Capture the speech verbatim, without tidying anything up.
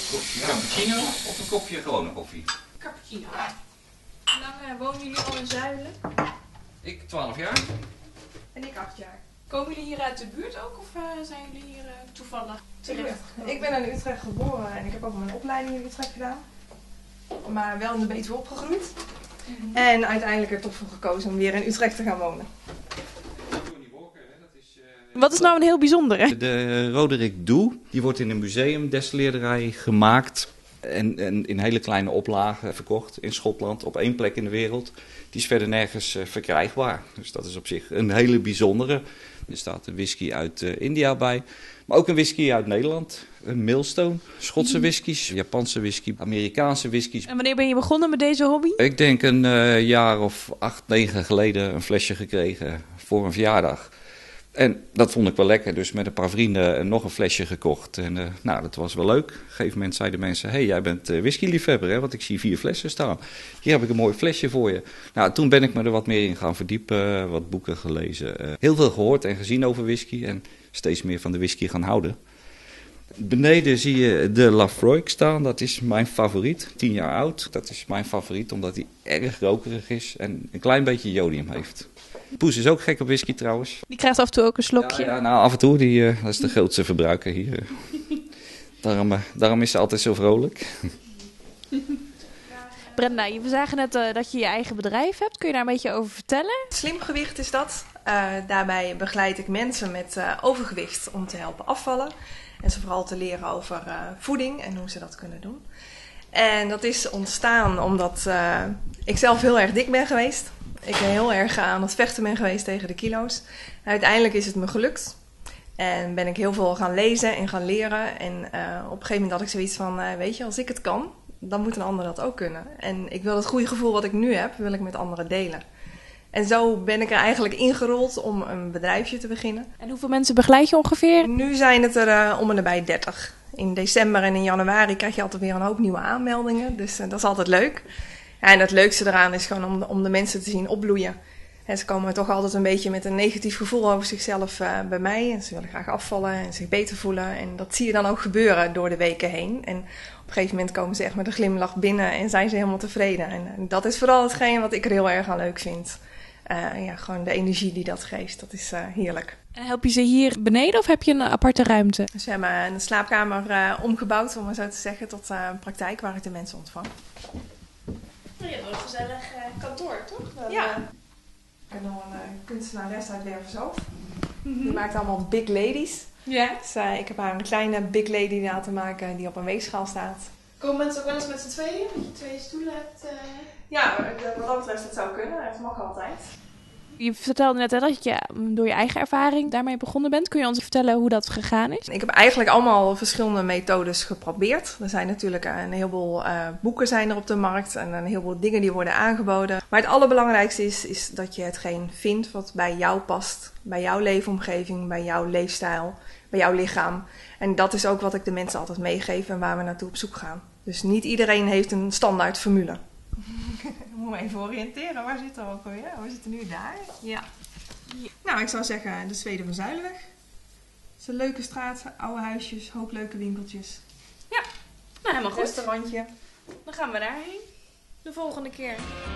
Cappuccino of een kopje gewone koffie? Cappuccino. Hoe lang uh, wonen jullie al in Zuilen? Ik twaalf jaar. En ik acht jaar. Komen jullie hier uit de buurt ook of uh, zijn jullie hier uh, toevallig terecht? Ik ben in Utrecht geboren en ik heb ook mijn opleiding in Utrecht gedaan. Maar wel in de Betuwe opgegroeid. Mm-hmm. En uiteindelijk er toch voor gekozen om weer in Utrecht te gaan wonen. Wat is nou een heel bijzondere? De Roderick Doe, die wordt in een museumdestilleerderij gemaakt en, en in hele kleine oplagen verkocht in Schotland op één plek in de wereld. Die is verder nergens uh, verkrijgbaar. Dus dat is op zich een hele bijzondere. Er staat een whisky uit uh, India bij, maar ook een whisky uit Nederland. Een Millstone, Schotse whiskies, Japanse whisky, Amerikaanse whiskies. En wanneer ben je begonnen met deze hobby? Ik denk een uh, jaar of acht, negen geleden een flesje gekregen voor een verjaardag. En dat vond ik wel lekker, dus met een paar vrienden nog een flesje gekocht. En uh, nou, dat was wel leuk. Op een gegeven moment zeiden mensen, hé, hey, jij bent uh, whiskyliefhebber, hè? Want ik zie vier flessen staan. Hier heb ik een mooi flesje voor je. Nou, toen ben ik me er wat meer in gaan verdiepen, wat boeken gelezen. Uh, heel veel gehoord en gezien over whisky en steeds meer van de whisky gaan houden. Beneden zie je de Laphroaig staan, dat is mijn favoriet, tien jaar oud. Dat is mijn favoriet omdat hij erg rokerig is en een klein beetje jodium heeft. Poes is ook gek op whisky trouwens. Die krijgt af en toe ook een slokje. Ja, ja nou af en toe, die, uh, dat is de grootste verbruiker hier. daarom, uh, daarom is ze altijd zo vrolijk. Brenda, we zagen net uh, dat je je eigen bedrijf hebt. Kun je daar een beetje over vertellen? Slimgewicht is dat. Uh, daarbij begeleid ik mensen met uh, overgewicht om te helpen afvallen. En ze vooral te leren over uh, voeding en hoe ze dat kunnen doen. En dat is ontstaan omdat uh, ik zelf heel erg dik ben geweest. Ik ben heel erg aan het vechten ben geweest tegen de kilo's. Uiteindelijk is het me gelukt. En ben ik heel veel gaan lezen en gaan leren. En uh, op een gegeven moment had ik zoiets van, uh, weet je, als ik het kan, dan moet een ander dat ook kunnen. En ik wil het goede gevoel wat ik nu heb, wil ik met anderen delen. En zo ben ik er eigenlijk ingerold om een bedrijfje te beginnen. En hoeveel mensen begeleid je ongeveer? Nu zijn het er uh, om en nabij dertig. In december en in januari krijg je altijd weer een hoop nieuwe aanmeldingen. Dus uh, dat is altijd leuk. Ja, en het leukste eraan is gewoon om de, om de mensen te zien opbloeien. En ze komen toch altijd een beetje met een negatief gevoel over zichzelf uh, bij mij. En ze willen graag afvallen en zich beter voelen. En dat zie je dan ook gebeuren door de weken heen. En op een gegeven moment komen ze echt met een glimlach binnen en zijn ze helemaal tevreden. En, en dat is vooral hetgeen wat ik er heel erg aan leuk vind. Uh, ja, gewoon de energie die dat geeft, dat is uh, heerlijk. En help je ze hier beneden of heb je een aparte ruimte? Dus we hebben een slaapkamer uh, omgebouwd, om maar zo te zeggen, tot uh, een praktijk waar ik de mensen ontvang. Je hebt wel een gezellig uh, kantoor, toch? Dan, ja. Uh... Ik heb nog een uh, kunstenares uit Wervershoofd. Mm-hmm. Die maakt allemaal big ladies. Ja. Dus uh, ik heb haar een kleine big lady laten maken die op een weegschaal staat. Komen mensen ook wel eens met z'n tweeën? Dat je twee stoelen hebt? Uh... Ja, wat dat betreft dat zou kunnen. Dat mag altijd. Je vertelde net hè, dat je door je eigen ervaring daarmee begonnen bent. Kun je ons vertellen hoe dat gegaan is? Ik heb eigenlijk allemaal verschillende methodes geprobeerd. Er zijn natuurlijk een heleboel uh, boeken zijn er op de markt en een heleboel dingen die worden aangeboden. Maar het allerbelangrijkste is, is dat je hetgeen vindt wat bij jou past. Bij jouw leefomgeving, bij jouw leefstijl, bij jouw lichaam. En dat is ook wat ik de mensen altijd meegeef en waar we naartoe op zoek gaan. Dus niet iedereen heeft een standaard formule. Ik moet me even oriënteren. Waar zitten we ook alweer? We zitten nu daar. Ja. Ja. Nou, ik zou zeggen de Zweden van Zuilenweg. Het is een leuke straat, oude huisjes, hoop leuke winkeltjes. Ja, nou helemaal goed. Restaurantje. Dan gaan we daarheen. De volgende keer.